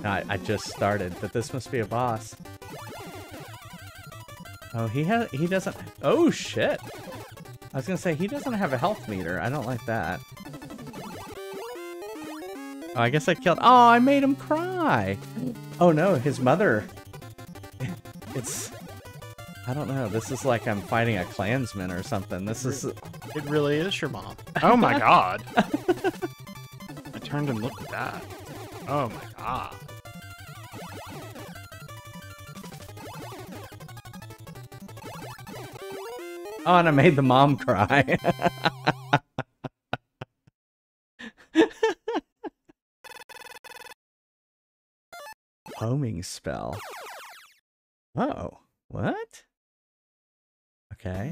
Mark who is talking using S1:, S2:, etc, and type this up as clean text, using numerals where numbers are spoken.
S1: I just started, but this must be a boss. Oh, he doesn't... Oh, shit! I was gonna say, he doesn't have a health meter. I don't like that. Oh, I guess I killed... Oh, I made him cry! Oh no, his mother... It's... I don't know, this is like I'm fighting a Klansman or something. This is...
S2: It really is your mom. Oh my god! I turned and looked at that. Oh my god.
S1: Oh, and I made the mom cry. Homing spell. Oh, what? Okay.